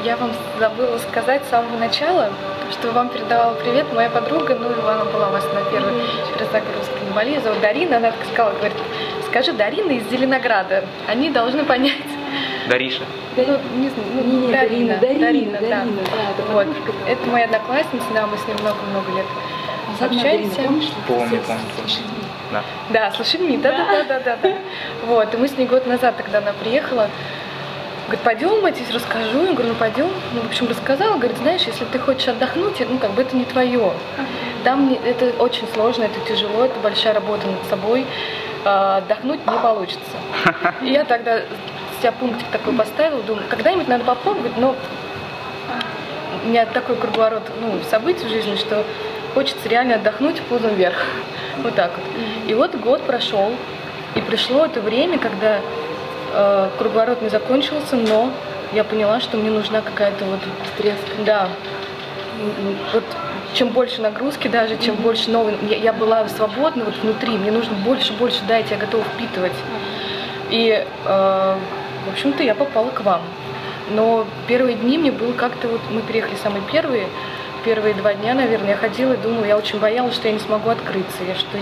Я вам забыла сказать с самого начала, что вам передавала привет моя подруга, ну, она была у вас на первой перезагрузке на Бали, ее зовут Дарина, она так сказала, говорит, скажи Дарина из Зеленограда, они должны понять. Дариша. Ну, не знаю, Дарина, да. Вот. Это моя одноклассница, да, мы с ней много-много лет общаемся. Помню. Да, с лошадьми, да. Вот, и мы с ней год назад, тогда она приехала, говорит, пойдем, я тебе расскажу. Я говорю, ну пойдем. Ну, в общем, рассказала, говорит, знаешь, если ты хочешь отдохнуть, ну, как бы это не твое. Там это очень сложно, это тяжело, это большая работа над собой. Отдохнуть не получится. И я тогда себя пунктик такой поставила, думаю, когда-нибудь надо попробовать, но у меня такой круговорот, ну, событий в жизни, что хочется реально отдохнуть пузом вверх. Вот так вот. И вот год прошел, и пришло это время, когда круговорот не закончился, но я поняла, что мне нужна какая-то вот встряска. Да. Вот чем больше нагрузки даже, чем больше новой... Я была свободна вот внутри, мне нужно больше, дать, я готова впитывать. И, в общем-то, я попала к вам. Но первые дни мне было как-то вот... Мы приехали самые первые 2 дня, наверное, я ходила и думала, я очень боялась, что я не смогу открыться, что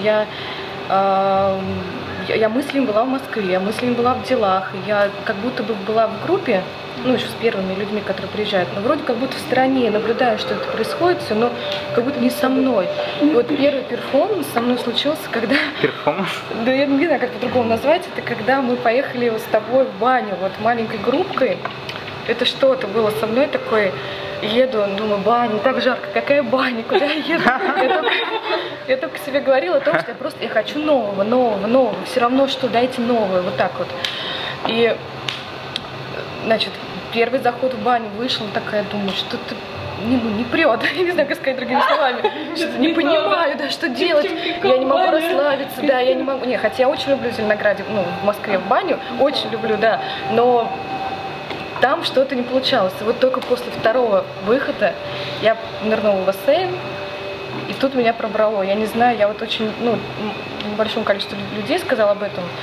я мыслями была в Москве, я мыслями была в делах, я как будто бы была в группе, ну, еще с первыми людьми, которые приезжают, но вроде как будто в стороне, наблюдаю, что это происходит все, но как будто не со мной. И вот первый перформанс со мной случился, когда... Перформанс? Да, я не знаю, как по-другому назвать, это когда мы поехали вот с тобой в баню, вот маленькой группкой, это что-то было со мной такое... Еду, думаю, баня, так жарко, какая баня, куда я еду? Я только себе говорила о том, что я хочу нового, все равно, что дайте новое, вот так вот. И, значит, первый заход в баню вышла, такая, думаю, что-то не прет, я не знаю, как сказать другими словами, что-то не понимаю, да, что делать, я не могу расслабиться, да, я не могу, хотя я очень люблю в Зеленограде, ну, в Москве в баню, очень люблю, да, но... Там что-то не получалось. И вот только после второго выхода я нырнула в бассейн, и тут меня пробрало. Я не знаю, я вот очень, ну, большому количеству людей сказала об этом.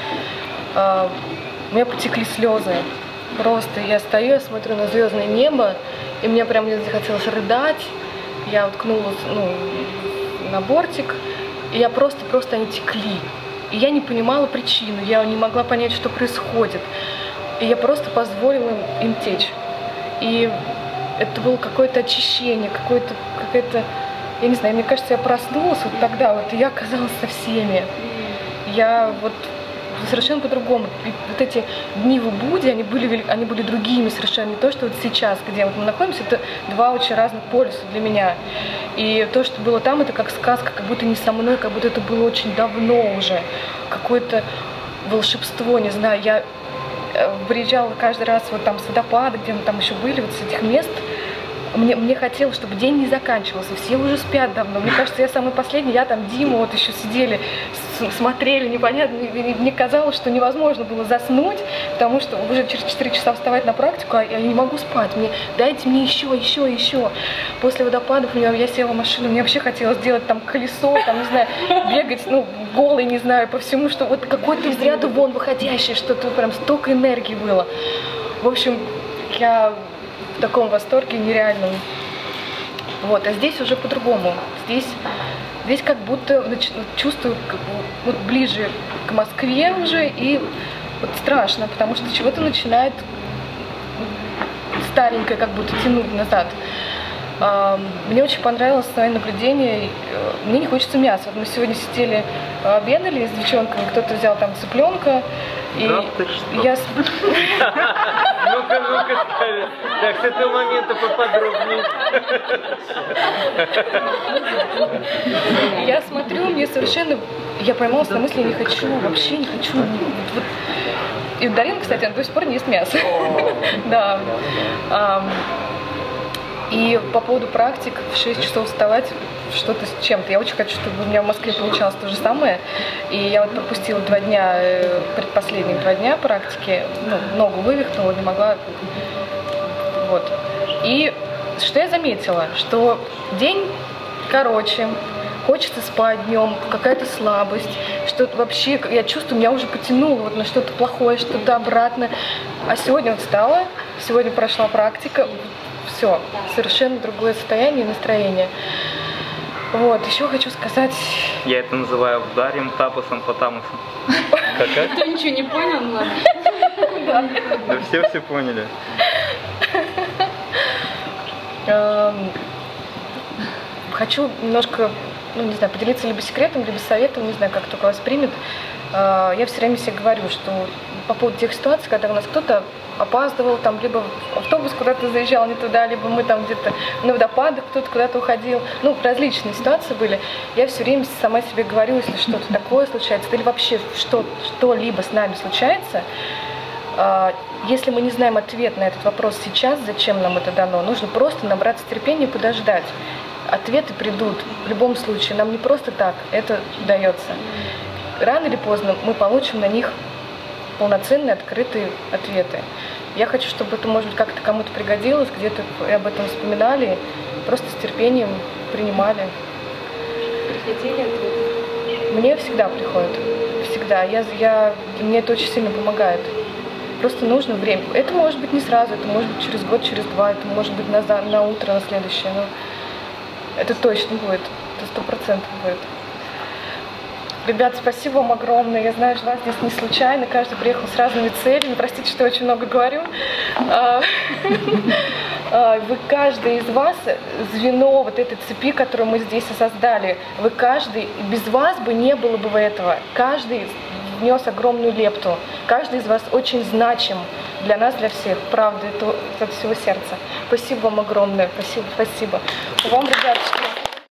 У меня потекли слезы. Просто я стою, я смотрю на звездное небо, и мне прям захотелось рыдать. Я уткнулась, ну, на бортик, и я просто они текли. И я не понимала причину, я не могла понять, что происходит. И я просто позволила им течь. И это было какое-то очищение, какая-то, я не знаю, мне кажется, я проснулась вот тогда, вот, и я оказалась со всеми. Я вот совершенно по-другому. Вот эти дни в Убуде, они были другими совершенно. Не то, что вот сейчас, где вот мы находимся, это 2 очень разных полюса для меня. И то, что было там, это как сказка, как будто не со мной, как будто это было очень давно уже. Какое-то волшебство, не знаю, я приезжала каждый раз вот там с водопада, где мы там еще были, вот с этих мест. Мне хотелось, чтобы день не заканчивался, все уже спят давно. Мне кажется, я самый последний, я там, Дима, вот еще сидели, смотрели, непонятно. Мне казалось, что невозможно было заснуть, потому что уже через 4 часа вставать на практику, а я не могу спать. Дайте мне еще. После водопадов я села в машину, мне вообще хотелось сделать там колесо, там, не знаю, бегать, ну, голой, не знаю, по всему, что вот какой-то из ряда вон выходящий, что-то прям столько энергии было. В общем, я в таком восторге нереальном. Вот, а здесь уже по-другому. Здесь как будто чувствую вот ближе к Москве уже, и вот страшно, потому что чего-то начинает старенькое как будто тянуть назад. Мне очень понравилось свое наблюдение. Мне не хочется мяса. Вот мы сегодня сидели, обедали с девчонками, кто-то взял там цыпленка. И да ты что? Я... Ну-ка, так, с этого момента поподробнее. Я смотрю, мне совершенно... Я поймалась на мысли, вообще не хочу. Вот. И Дарина, кстати, она до сих пор не ест мясо. Да. И по поводу практик, в 6 часов вставать, что-то с чем-то. Я очень хочу, чтобы у меня в Москве получалось то же самое. И я вот пропустила 2 дня, предпоследние 2 дня практики, ну, ногу вывихнула, не могла. Вот. И что я заметила, что день короче, хочется спать днем, какая-то слабость, что-то вообще, я чувствую, меня уже потянуло вот на что-то плохое, что-то обратно. А сегодня вот встала, Сегодня прошла практика. Все, совершенно другое состояние и настроение. Вот, еще хочу сказать... Я это называю ударим тапосом по тамусу. Кто ничего не понял, ну ладно. Да все поняли. Хочу немножко, ну не знаю, поделиться либо секретом, либо советом, не знаю, как только вас примет. Я все время себе говорю, что по поводу тех ситуаций, когда у нас кто-то опаздывал, там, либо автобус куда-то заезжал не туда, либо мы там где-то на водопадах, кто-то куда-то уходил. Ну, различные ситуации были. Я все время сама себе говорю, если что-то такое случается, или вообще что-либо с нами случается, если мы не знаем ответ на этот вопрос сейчас, зачем нам это дано, нужно просто набраться терпения и подождать. Ответы придут в любом случае, нам не просто так это дается. Рано или поздно мы получим на них полноценные, открытые ответы. Я хочу, чтобы это, может быть, как-то кому-то пригодилось, где-то об этом вспоминали, просто с терпением принимали. Приходили ответы? Мне всегда приходят. Всегда. Мне это очень сильно помогает. Просто нужно время. Это может быть не сразу, это может быть через год, через два, это может быть на утро, на следующее. Но это точно будет. Это 100% будет. Ребят, спасибо вам огромное. Я знаю, что вас здесь не случайно. Каждый приехал с разными целями. Простите, что я очень много говорю. Вы, каждый из вас, звено вот этой цепи, которую мы здесь создали, вы каждый, без вас бы не было бы этого. Каждый внес огромную лепту. Каждый из вас очень значим для нас, для всех. Правда, это от всего сердца. Спасибо вам огромное. Спасибо. Вам, ребят,